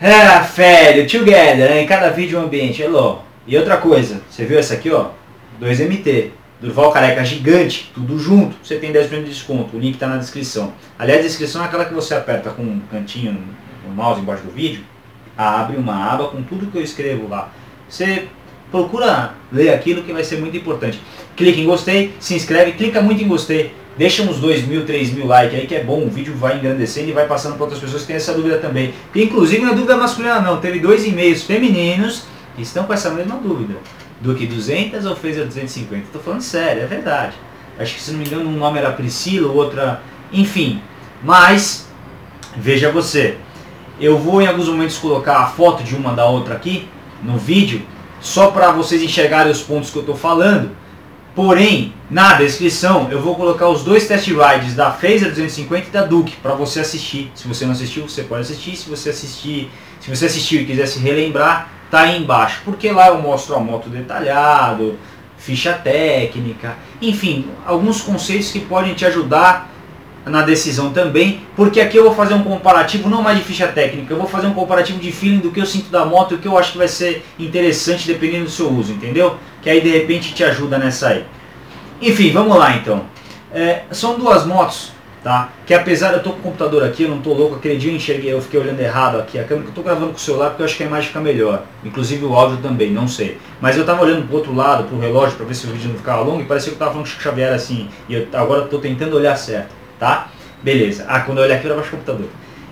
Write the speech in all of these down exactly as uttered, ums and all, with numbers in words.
Ah, velho, together, né? Em cada vídeo um ambiente, hello. E outra coisa, você viu essa aqui, ó? dois M T, Durval Careca gigante, tudo junto, você tem dez por cento de desconto, o link tá na descrição. Aliás, a descrição é aquela que você aperta com um cantinho no mouse embaixo do vídeo, abre uma aba com tudo que eu escrevo lá. Você procura ler aquilo que vai ser muito importante. Clica em gostei, se inscreve, clica muito em gostei. Deixa uns dois mil, três mil likes aí que é bom, o vídeo vai engrandecendo e vai passando para outras pessoas que têm essa dúvida também. E, inclusive não é dúvida masculina não, teve dois e-mails femininos que estão com essa mesma dúvida. Duke duzentos ou Phaser duzentos e cinquenta? Estou falando sério, é verdade. Acho que se não me engano um nome era Priscila, o outro era... Enfim, mas veja você. Eu vou em alguns momentos colocar a foto de uma da outra aqui no vídeo, só para vocês enxergarem os pontos que eu estou falando. Porém, na descrição eu vou colocar os dois test rides da Phaser duzentos e cinquenta e da Duke para você assistir. Se você não assistiu, você pode assistir. Se você assistir, se você assistiu e quiser se relembrar, tá aí embaixo. Porque lá eu mostro a moto detalhado, ficha técnica, enfim, alguns conceitos que podem te ajudar na decisão também, porque aqui eu vou fazer um comparativo não mais de ficha técnica, eu vou fazer um comparativo de feeling do que eu sinto da moto e o que eu acho que vai ser interessante dependendo do seu uso, entendeu? Que aí de repente te ajuda nessa aí. Enfim, vamos lá então. É, são duas motos, tá? Que apesar, eu tô com o computador aqui, eu não tô louco, aquele dia eu enxerguei, eu fiquei olhando errado aqui a câmera, que eu tô gravando com o celular porque eu acho que a imagem fica melhor, inclusive o áudio também, não sei. Mas eu tava olhando pro outro lado, pro relógio, para ver se o vídeo não ficava longo e parecia que eu tava falando com o Xavier assim, e eu, agora eu tô tentando olhar certo. Tá? Beleza. Ah, quando eu olhar aqui eu abaixo o computador.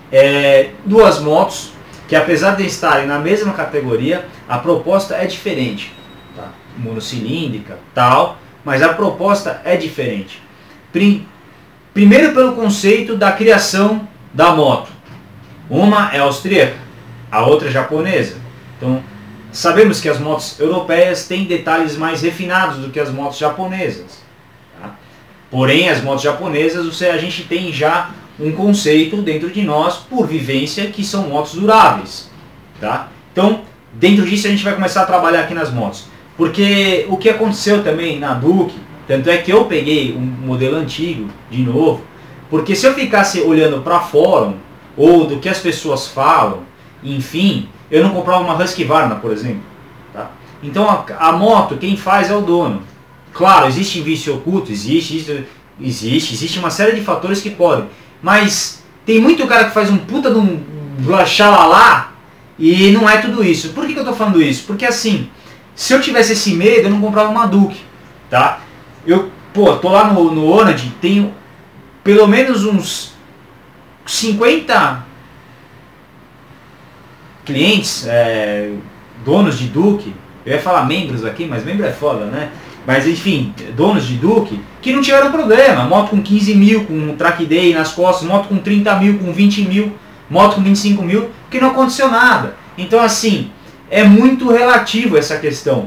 É, duas motos que apesar de estarem na mesma categoria, a proposta é diferente. Tá? Monocilíndrica, tal, mas a proposta é diferente. Prim, primeiro pelo conceito da criação da moto. Uma é austríaca, a outra é japonesa. Então, sabemos que as motos europeias têm detalhes mais refinados do que as motos japonesas. Porém, as motos japonesas, a gente tem já um conceito dentro de nós, por vivência, que são motos duráveis. Tá? Então, dentro disso a gente vai começar a trabalhar aqui nas motos. Porque o que aconteceu também na Duke, tanto é que eu peguei um modelo antigo, de novo, porque se eu ficasse olhando para fórum, ou do que as pessoas falam, enfim, eu não comprava uma Husqvarna, por exemplo. Tá? Então, a, a moto, quem faz é o dono. Claro, existe vício oculto, existe, existe, existe, existe uma série de fatores que podem. Mas tem muito cara que faz um puta de um xalalá e não é tudo isso. Por que, que eu tô falando isso? Porque assim, se eu tivesse esse medo, eu não comprava uma Duke, tá? Eu, pô, tô lá no, no Onad, tenho pelo menos uns cinquenta clientes, é, donos de Duke. Eu ia falar membros aqui, mas membro é foda, né? Mas enfim, donos de Duke, que não tiveram problema. Moto com quinze mil, com um track day nas costas, moto com trinta mil, com vinte mil, moto com vinte e cinco mil, que não aconteceu nada. Então assim, é muito relativo essa questão.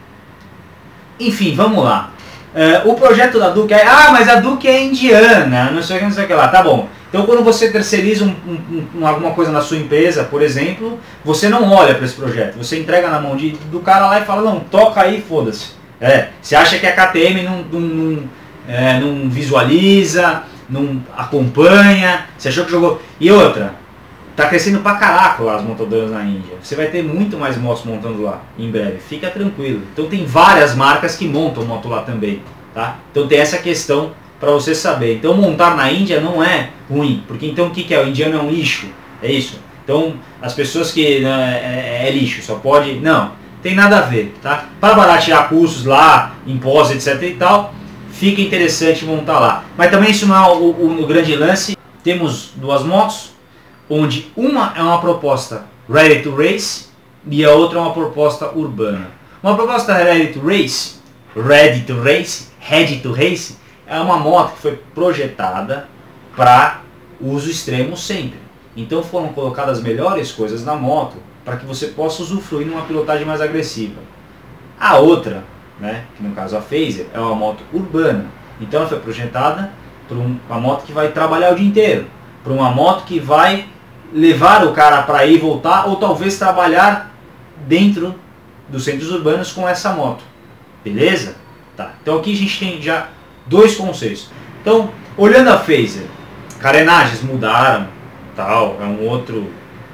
Enfim, vamos lá. Uh, o projeto da Duke é, ah, mas a Duke é indiana, não sei o que, não sei o que lá. Tá bom. Então quando você terceiriza um, um, um, alguma coisa na sua empresa, por exemplo, você não olha para esse projeto. Você entrega na mão de, do cara lá e fala, não, toca aí, foda-se. É, você acha que a K T M não, não, não, é, não visualiza, não acompanha, você achou que jogou... E outra, tá crescendo pra caraca lá as montadoras na Índia. Você vai ter muito mais motos montando lá em breve, fica tranquilo. Então tem várias marcas que montam moto lá também, tá? Então tem essa questão para você saber. Então montar na Índia não é ruim, porque então o que, que é? O indiano é um lixo, é isso? Então as pessoas que né, é, é lixo, só pode... Não. Tem nada a ver, tá? Para baratear custos lá, impostos, etc e tal, fica interessante montar lá. Mas também isso não é o, o, o grande lance. Temos duas motos, onde uma é uma proposta ready to race e a outra é uma proposta urbana. Uma proposta ready to race, ready to race, ready to race, é uma moto que foi projetada para uso extremo sempre. Então foram colocadas as melhores coisas na moto, para que você possa usufruir numa pilotagem mais agressiva. A outra, né, que no caso a Phaser, é uma moto urbana. Então ela foi projetada para uma moto que vai trabalhar o dia inteiro, para uma moto que vai levar o cara para ir e voltar, ou talvez trabalhar dentro dos centros urbanos com essa moto. Beleza? Tá. Então aqui a gente tem já dois conceitos. Então, olhando a Phaser, carenagens mudaram, tal, é um outro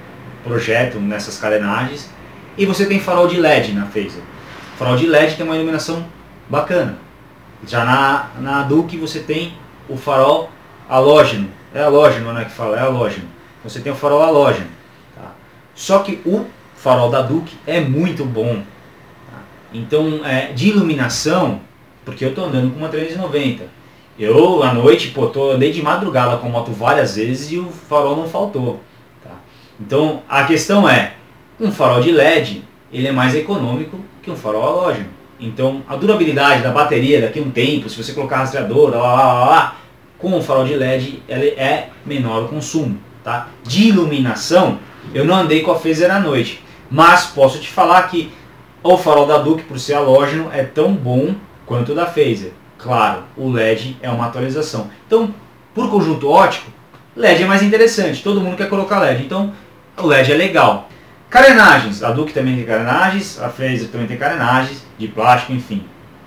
projeto nessas carenagens. E você tem farol de L E D na Phaser. Farol de L E D tem uma iluminação bacana. Já na, na Duke você tem o farol halógeno. É halógeno, né, que fala? É halógeno. Você tem o farol halógeno. Tá? Só que o farol da Duke é muito bom. Tá? Então, é, de iluminação, porque eu estou andando com uma trezentos e noventa. Eu, à noite, pô, tô, andei de madrugada com a moto várias vezes e o farol não faltou. Tá? Então, a questão é, um farol de L E D, ele é mais econômico que um farol halógeno. Então, a durabilidade da bateria daqui a um tempo, se você colocar rastreador, lá, lá, lá, lá, com o farol de L E D, ele é menor o consumo. Tá? De iluminação, eu não andei com a Phaser à noite, mas posso te falar que o farol da Duke, por ser halógeno, é tão bom quanto o da Phaser. Claro, o L E D é uma atualização. Então, por conjunto óptico, L E D é mais interessante. Todo mundo quer colocar L E D. Então, o L E D é legal. Carenagens. A Duke também tem carenagens. A Phaser também tem carenagens de plástico, enfim.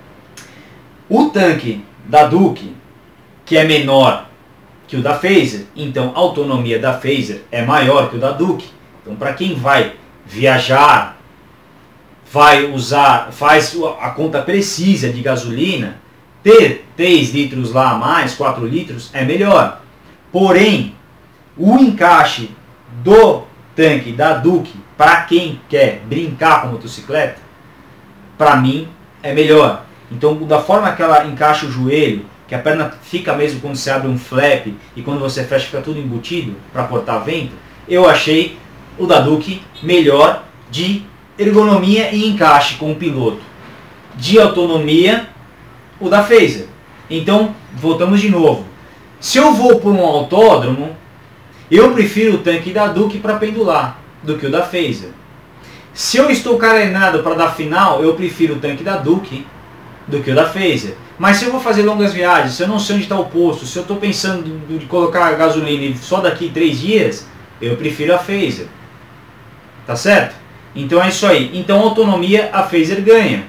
O tanque da Duke, que é menor que o da Phaser, então a autonomia da Phaser é maior que o da Duke. Então, para quem vai viajar, vai usar, faz a conta precisa de gasolina, ter três litros lá a mais, quatro litros, é melhor. Porém, o encaixe do tanque da Duke, para quem quer brincar com motocicleta, para mim é melhor. Então, da forma que ela encaixa o joelho, que a perna fica mesmo quando você abre um flap e quando você fecha fica tudo embutido para cortar vento, eu achei o da Duke melhor de ergonomia e encaixe com o piloto. De autonomia, o da Phaser. Então, voltamos de novo. Se eu vou por um autódromo, eu prefiro o tanque da Duke para pendular do que o da Phaser. Se eu estou carenado para dar final, eu prefiro o tanque da Duke do que o da Phaser. Mas se eu vou fazer longas viagens, se eu não sei onde está o posto, se eu estou pensando de colocar gasolina só daqui três dias, eu prefiro a Phaser. Tá certo? Então é isso aí. Então autonomia a Phaser ganha.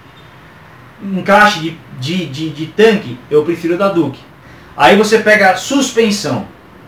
Encaixe de, de, de, de tanque, eu prefiro da Duke. Aí você pega a suspensão.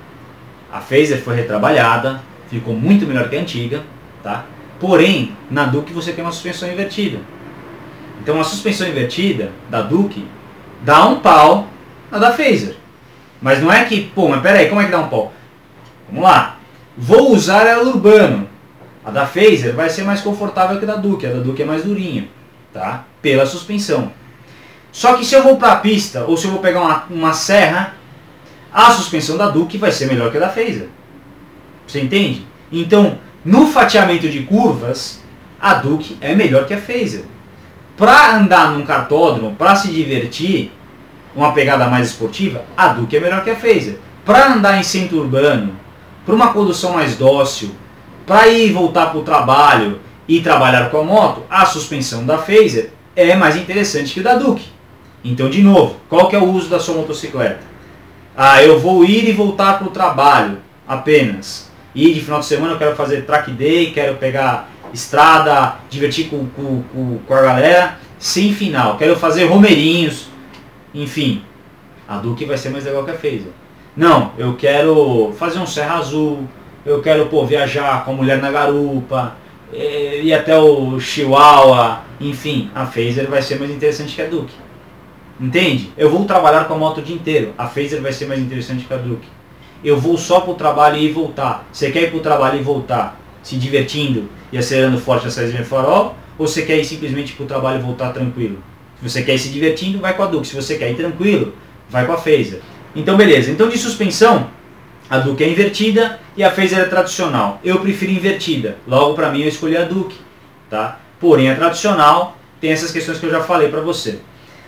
A Phaser foi retrabalhada, ficou muito melhor que a antiga, tá? Porém, na Duke você tem uma suspensão invertida. Então a suspensão invertida da Duke dá um pau na da Phaser. Mas não é que, pô, mas peraí, como é que dá um pau? Vamos lá. Vou usar ela urbano. A da Phaser vai ser mais confortável que a da Duke. A da Duke é mais durinha, tá? Pela suspensão. Só que se eu vou para a pista, ou se eu vou pegar uma, uma serra, a suspensão da Duke vai ser melhor que a da Phaser. Você entende? Então, no fatiamento de curvas, a Duke é melhor que a Phaser. Para andar num cartódromo, para se divertir, uma pegada mais esportiva, a Duke é melhor que a Phaser. Para andar em centro urbano, para uma condução mais dócil, para ir e voltar para o trabalho e trabalhar com a moto, a suspensão da Phaser é mais interessante que a da Duke. Então, de novo, qual que é o uso da sua motocicleta? Ah, eu vou ir e voltar para o trabalho apenas. E de final de semana eu quero fazer track day, quero pegar estrada, divertir com, com, com, com a galera, sem final. Quero fazer romeirinhos, enfim. A Duke vai ser mais legal que a Phaser. Não, eu quero fazer um Serra Azul, eu quero, pô, viajar com a mulher na garupa, ir até o Chihuahua, enfim, a Phaser vai ser mais interessante que a Duke. Entende? Eu vou trabalhar com a moto o dia inteiro, a Phaser vai ser mais interessante que a Duke. Eu vou só para o trabalho e voltar. Você quer ir para o trabalho e voltar se divertindo e acelerando forte na saída de farol? Ou você quer ir simplesmente para o trabalho e voltar tranquilo? Se você quer ir se divertindo, vai com a Duke. Se você quer ir tranquilo, vai com a Phaser. Então beleza, então de suspensão, a Duke é invertida e a Phaser é tradicional. Eu prefiro invertida, logo para mim eu escolhi a Duke. Tá? Porém a tradicional tem essas questões que eu já falei para você.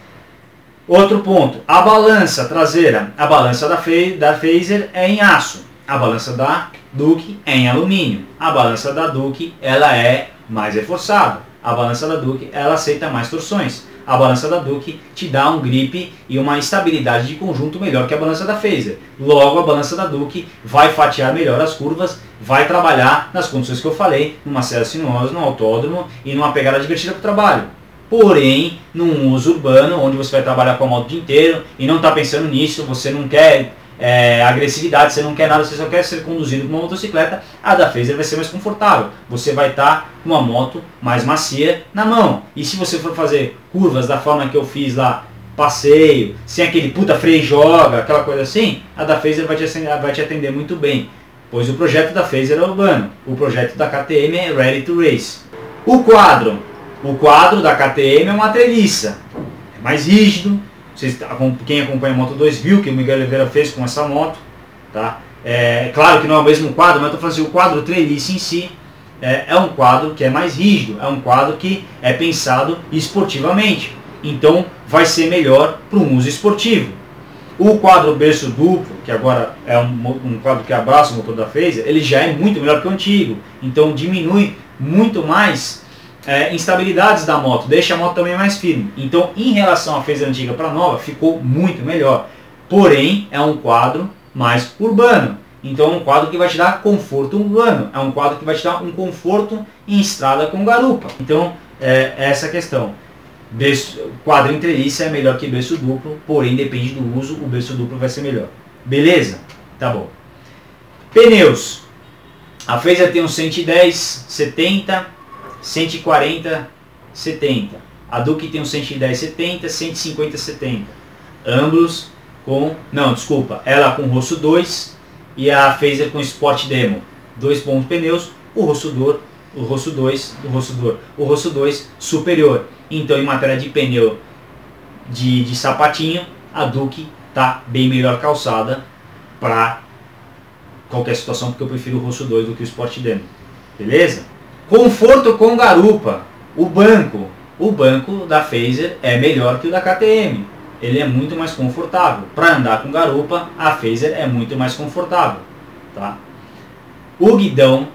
Outro ponto, a balança traseira. A balança da Phaser é em aço. A balança da Duke é em alumínio. A balança da Duke ela é mais reforçada. A balança da Duke ela aceita mais torções. A balança da Duke te dá um grip e uma estabilidade de conjunto melhor que a balança da Phaser. Logo, a balança da Duke vai fatiar melhor as curvas, vai trabalhar nas condições que eu falei, numa serra sinuosa, num autódromo e numa pegada divertida para o trabalho. Porém, num uso urbano, onde você vai trabalhar com a moto o dia inteiro e não está pensando nisso, você não quer é, agressividade, você não quer nada, você só quer ser conduzido por uma motocicleta, a da Phaser vai ser mais confortável. Você vai estar com uma moto mais macia na mão. E se você for fazer curvas da forma que eu fiz lá, passeio, sem aquele puta freio e joga, aquela coisa assim, a da Phaser vai te, vai te atender muito bem. Pois o projeto da Phaser é urbano, o projeto da K T M é Ready to Race. O quadro, o quadro da K T M é uma treliça, é mais rígido. Vocês, quem acompanha a Moto dois viu que o Miguel Oliveira fez com essa moto, tá? É claro que não é o mesmo quadro, mas eu estou falando assim, o quadro treliça em si é, é um quadro que é mais rígido, é um quadro que é pensado esportivamente, então vai ser melhor para um uso esportivo. O quadro berço duplo, que agora é um, um quadro que abraça o motor da Phaser, ele já é muito melhor que o antigo, então diminui muito mais É, instabilidades da moto, deixa a moto também mais firme. Então, em relação à Phaser antiga para a nova, ficou muito melhor. Porém, é um quadro mais urbano. Então, é um quadro que vai te dar conforto urbano. É um quadro que vai te dar um conforto em estrada com garupa. Então, é essa a questão. Berço, quadro em treliça é melhor que berço duplo, porém, depende do uso, o berço duplo vai ser melhor. Beleza? Tá bom. Pneus. A Phaser tem um cento e dez, setenta... cento e quarenta, setenta. A Duke tem um cento e dez, setenta, cento e cinquenta, setenta. Ambos com... Não, desculpa. Ela com Rosso dois e a Phaser com Sport Demo. Dois bons pneus. O Rosso dois, o Rosso dois, o Rosso dois, o Rosso dois superior. Então, em matéria de pneu de, de sapatinho, a Duke tá bem melhor calçada para qualquer situação, porque eu prefiro o Rosso dois do que o Sport Demo. Beleza? Conforto com garupa. O banco. O banco da Phaser é melhor que o da K T M. Ele é muito mais confortável. Para andar com garupa, a Phaser é muito mais confortável. Tá? O guidão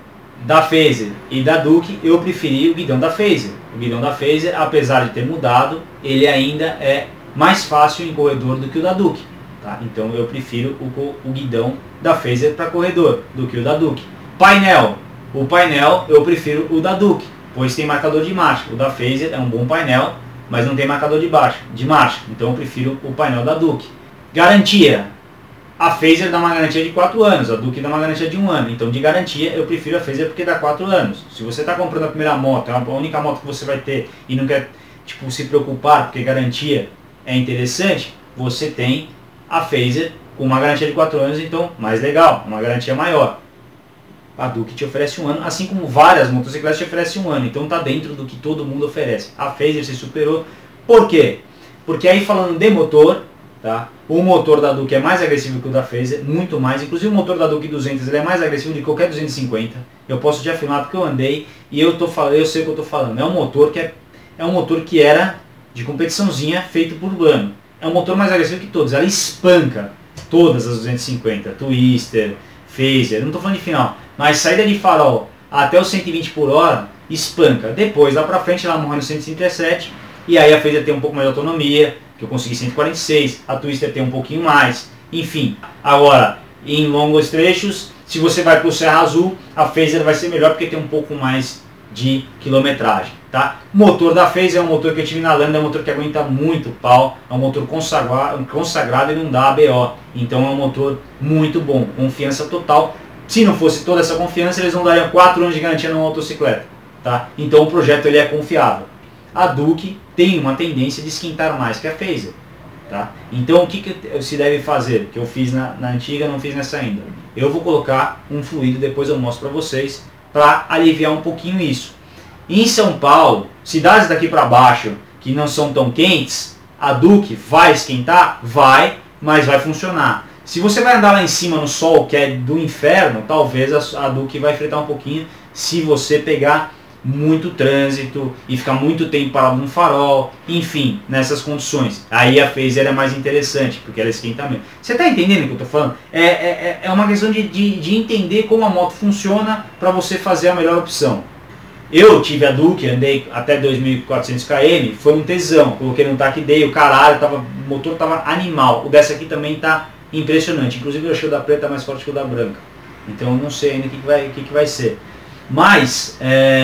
da Phaser e da Duke, eu preferi o guidão da Phaser. O guidão da Phaser, apesar de ter mudado, ele ainda é mais fácil em corredor do que o da Duke. Tá? Então eu prefiro o, o guidão da Phaser para corredor do que o da Duke. Painel. O painel eu prefiro o da Duke, pois tem marcador de marcha. O da Phaser é um bom painel, mas não tem marcador de, baixo, de marcha. Então eu prefiro o painel da Duke. Garantia. A Phaser dá uma garantia de quatro anos, a Duke dá uma garantia de um ano. Então de garantia eu prefiro a Phaser porque dá quatro anos. Se você está comprando a primeira moto, é a única moto que você vai ter e não quer tipo, se preocupar porque garantia é interessante, você tem a Phaser com uma garantia de quatro anos, então mais legal, uma garantia maior. A Duke te oferece um ano, assim como várias motocicletas te oferecem um ano. Então está dentro do que todo mundo oferece. A Phaser se superou. Por quê? Porque aí falando de motor, tá? O motor da Duke é mais agressivo que o da Phaser, muito mais. Inclusive o motor da Duke duzentos ele é mais agressivo de qualquer duzentos e cinquenta. Eu posso te afirmar porque eu andei e eu, tô falando, eu sei o que eu estou falando. É um motor que, é, é um motor que era de competiçãozinha feito por Urbano. É um motor mais agressivo que todos. Ela espanca todas as duzentos e cinquenta. Twister, Phaser, não estou falando de final. Mas saída de farol até os cento e vinte por hora, espanca. Depois, lá pra frente, ela morre no cento e trinta e sete. E aí a Phaser tem um pouco mais de autonomia, que eu consegui cento e quarenta e seis. A Twister tem um pouquinho mais. Enfim, agora, em longos trechos, se você vai pro Serra Azul, a Phaser vai ser melhor porque tem um pouco mais de quilometragem. Tá? O motor da Phaser é um motor que eu tive na Landa, é um motor que aguenta muito pau. É um motor consagrado, consagrado e não dá A B O. Então é um motor muito bom, confiança total. Se não fosse toda essa confiança, eles não dariam quatro anos de garantia numa motocicleta. Tá? Então o projeto ele é confiável. A Duke tem uma tendência de esquentar mais que a Phaser. Tá? Então o que, que se deve fazer? Que eu fiz na, na antiga, não fiz nessa ainda. Eu vou colocar um fluido, depois eu mostro para vocês, para aliviar um pouquinho isso. Em São Paulo, cidades daqui para baixo, que não são tão quentes, a Duke vai esquentar? Vai, mas vai funcionar. Se você vai andar lá em cima no sol, que é do inferno, talvez a, a Duke vai fretar um pouquinho se você pegar muito trânsito e ficar muito tempo parado no farol, enfim, nessas condições. Aí a Phaser é mais interessante, porque ela esquenta mesmo. Você está entendendo o que eu estou falando? É, é, é uma questão de, de, de entender como a moto funciona para você fazer a melhor opção. Eu tive a Duke, andei até dois mil e quatrocentos quilômetros, foi um tesão. Coloquei no taque day, o caralho, tava, o motor estava animal. O dessa aqui também está impressionante. Inclusive eu achei o da preta mais forte que o da branca. Então eu não sei ainda o que, que, vai, que, que vai ser. Mas,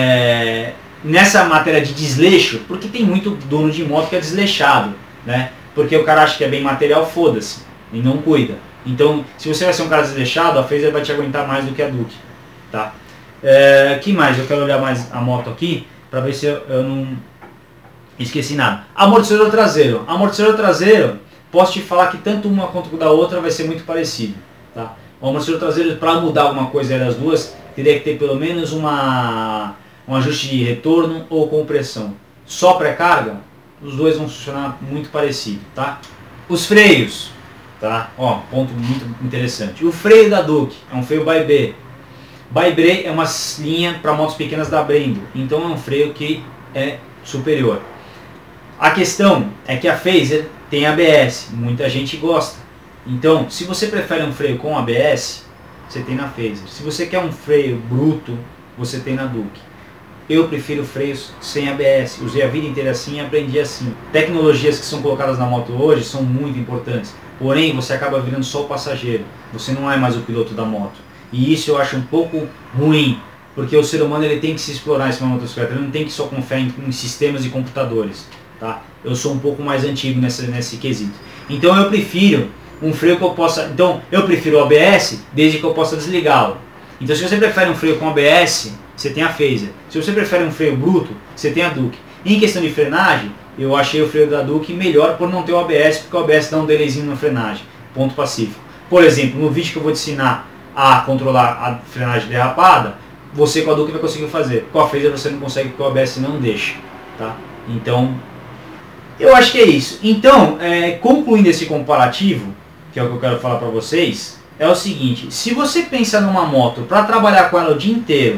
é, nessa matéria de desleixo, porque tem muito dono de moto que é desleixado, né? Porque o cara acha que é bem material, foda-se, e não cuida. Então, se você vai ser um cara desleixado, a Fazer vai te aguentar mais do que a Duke, tá? É, que mais? Eu quero olhar mais a moto aqui, para ver se eu, eu não esqueci nada. Amortecedor traseiro. Amortecedor traseiro, posso te falar que tanto uma quanto da outra vai ser muito parecido, tá? O amortecedor traseiro, para mudar alguma coisa das duas, teria que ter pelo menos uma, um ajuste de retorno ou compressão. Só pré-carga, os dois vão funcionar muito parecido, tá? Os freios, tá? Ó, ponto muito interessante. O freio da Duke é um freio by B. By B é uma linha para motos pequenas da Brembo, então é um freio que é superior. A questão é que a Fazer tem A B S, muita gente gosta. Então, se você prefere um freio com A B S, você tem na Fazer. Se você quer um freio bruto, você tem na Duke. Eu prefiro freios sem A B S. Usei a vida inteira assim e aprendi assim. Tecnologias que são colocadas na moto hoje são muito importantes. Porém, você acaba virando só o passageiro. Você não é mais o piloto da moto. E isso eu acho um pouco ruim. Porque o ser humano ele tem que se explorar em cima da motocicleta. Ele não tem que só confiar em, em sistemas e computadores. Tá? Eu sou um pouco mais antigo nesse, nesse quesito. Então eu prefiro um freio que eu possa... Então eu prefiro o A B S desde que eu possa desligá-lo. Então se você prefere um freio com A B S, você tem a Fazer. Se você prefere um freio bruto, você tem a Duke. Em questão de frenagem, eu achei o freio da Duke melhor por não ter o A B S, porque o A B S dá um delayzinho na frenagem. Ponto pacífico. Por exemplo, no vídeo que eu vou te ensinar a controlar a frenagem derrapada, você com a Duke vai conseguir fazer. Com a Fazer você não consegue porque o A B S não deixa. Tá? Então, eu acho que é isso. Então, é, concluindo esse comparativo, que é o que eu quero falar para vocês, é o seguinte: se você pensa numa moto para trabalhar com ela o dia inteiro,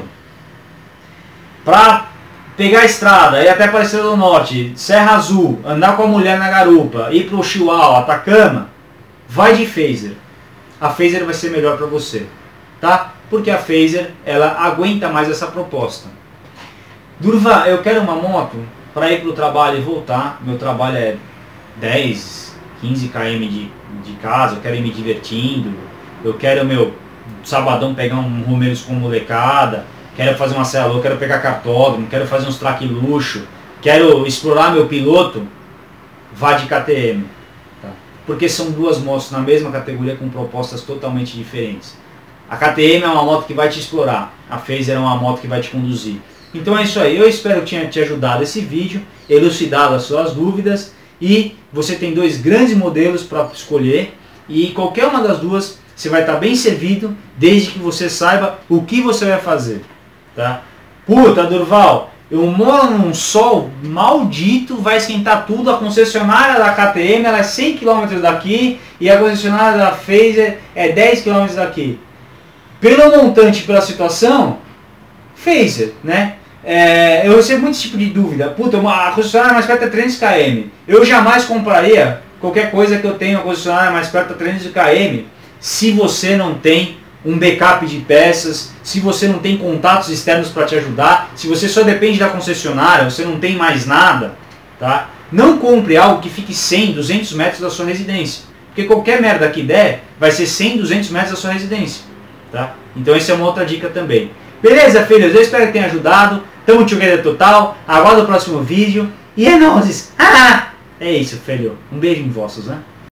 para pegar a estrada, ir até Aparecida do Norte, Serra Azul, andar com a mulher na garupa, ir para o Chihuahua, Atacama, vai de Fazer. A Fazer vai ser melhor para você, tá? Porque a Fazer, ela aguenta mais essa proposta. Durva, eu quero uma moto para ir para o trabalho e voltar. Meu trabalho é dez, quinze quilômetros de, de casa, eu quero ir me divertindo, eu quero, meu, sabadão pegar um Romeiros com molecada, quero fazer uma serra louca, quero pegar cartódromo, quero fazer uns track luxo, quero explorar meu piloto, vá de K T M. Tá? Porque são duas motos na mesma categoria com propostas totalmente diferentes. A K T M é uma moto que vai te explorar, a Fazer é uma moto que vai te conduzir. Então é isso aí, eu espero que tenha te ajudado esse vídeo, elucidado as suas dúvidas, e você tem dois grandes modelos para escolher, e qualquer uma das duas você vai estar bem servido, desde que você saiba o que você vai fazer. Tá? Puta, Durval, eu moro num sol maldito, vai esquentar tudo, a concessionária da K T M ela é cem quilômetros daqui, e a concessionária da Fazer é dez quilômetros daqui. Pelo montante, pela situação, Fazer, né? É, eu recebo muito tipo de dúvida. Puta, a concessionária mais perto é trezentos quilômetros. Eu jamais compraria qualquer coisa que eu tenha a concessionária mais perto é trezentos quilômetros se você não tem um backup de peças, se você não tem contatos externos para te ajudar, se você só depende da concessionária, você não tem mais nada, tá? Não compre algo que fique cem, duzentos metros da sua residência. Porque qualquer merda que der, vai ser cem, duzentos metros da sua residência, tá? Então essa é uma outra dica também. Beleza, filhos? Eu espero que tenha ajudado. Tamo together total. Aguardo o próximo vídeo. E é nóis. Ah! É isso, filho. Um beijo em vossos, né?